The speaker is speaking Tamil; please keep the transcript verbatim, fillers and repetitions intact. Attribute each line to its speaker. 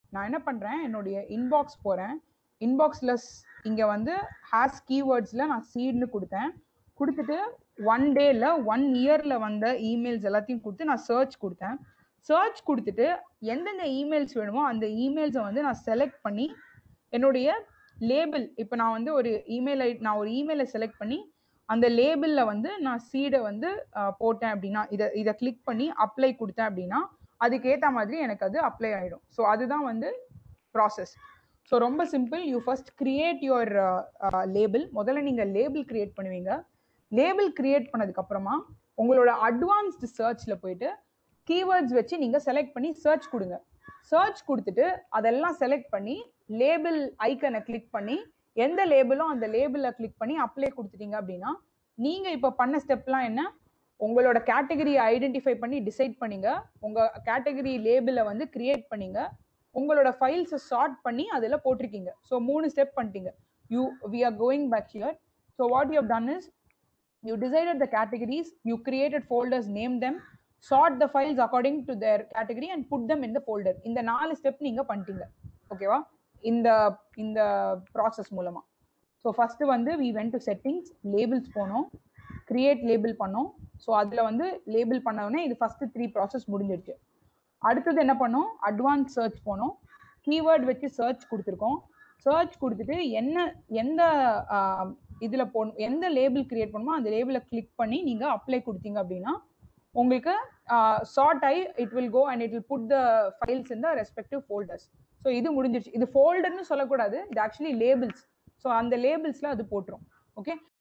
Speaker 1: நான் என்ன பண்ணுறேன், என்னுடைய இன்பாக்ஸ் போகிறேன். இன்பாக்ஸில் இங்கே வந்து ஹேஸ் கீவேர்ட்ஸில் நான் சீட்னு கொடுத்தேன். கொடுத்துட்டு ஒன் டேல ஒன் இயரில் வந்த இமெயில்ஸ் எல்லாத்தையும் கொடுத்து நான் சர்ச் கொடுத்தேன். சர்ச் கொடுத்துட்டு எந்தெந்த இமெயில்ஸ் வேணுமோ அந்த இமெயில்ஸை வந்து நான் செலக்ட் பண்ணி என்னுடைய லேபிள், இப்போ நான் வந்து ஒரு இமெயில் ஐ நான் ஒரு இமெயிலை செலக்ட் பண்ணி அந்த லேபிளில் வந்து நான் சீடை வந்து போட்டேன் அப்படின்னா, இதை இதை கிளிக் பண்ணி அப்ளை கொடுத்தேன் அப்படின்னா அதுக்கேற்ற மாதிரி எனக்கு அது அப்ளை ஆகிடும். ஸோ அதுதான் வந்து ப்ராசஸ். ஸோ ரொம்ப simple. You first create your label. முதல்ல நீங்கள் லேபிள் கிரியேட் பண்ணுவீங்க. லேபிள் கிரியேட் பண்ணதுக்கப்புறமா உங்களோட அட்வான்ஸ்டு சர்ச்சில் போயிட்டு கீவேர்ட்ஸ் வச்சு நீங்கள் செலக்ட் பண்ணி சர்ச் கொடுங்க. சர்ச் கொடுத்துட்டு அதெல்லாம் செலக்ட் பண்ணி லேபிள் ஐக்கனை கிளிக் பண்ணி எந்த லேபிளோ அந்த லேபிளை கிளிக் பண்ணி அப்ளை கொடுத்துட்டீங்க அப்படின்னா நீங்கள் இப்போ பண்ண ஸ்டெப்லாம் என்ன, உங்களோட கேட்டகரியை ஐடென்டிஃபை பண்ணி டிசைட் பண்ணிங்க, உங்கள் கேட்டகரி லேபிளை வந்து கிரியேட் பண்ணிங்க, உங்களோட ஃபைல்ஸை சார்ட் பண்ணி அதில் போட்டிருக்கீங்க. ஸோ மூணு ஸ்டெப் பண்ணிட்டீங்க. You we are going back here. So what you have done is you decided the categories, you created folders, named them, sort the files according to their category and put them in the folder. இந்த நாலு ஸ்டெப் நீங்க பண்ணிட்டீங்க. ஓகேவா? இந்த இந்த ப்ராசஸ் மூலமா. ஸோ ஃபர்ஸ்ட் வந்து we went to settings, labels போனோம், create label பண்ணோம். ஸோ அதில் வந்து லேபிள் பண்ணவுடனே இது ஃபர்ஸ்ட் த்ரீ ப்ராசஸ் முடிஞ்சிருச்சு. அடுத்தது என்ன பண்ணோம், அட்வான்ஸ் சர்ச் போனோம், கீவேர்ட் வச்சு சர்ச் கொடுத்துருக்கோம். சர்ச் கொடுத்துட்டு என்ன எந்த இதில் போடணும், எந்த லேபிள் கிரியேட் பண்ணுமோ அந்த லேபிளை கிளிக் பண்ணி நீங்கள் அப்ளை கொடுத்தீங்க அப்படின்னா உங்களுக்கு சார்ட் ஆகி it will go and it will put the files in the respective folders. So இது முடிஞ்சிருச்சு. இது ஃபோல்டர்னு சொல்லக்கூடாது, இது ஆக்சுவலி லேபிள்ஸ். ஸோ அந்த லேபிள்ஸில் அது போட்டுரும். ஓகே.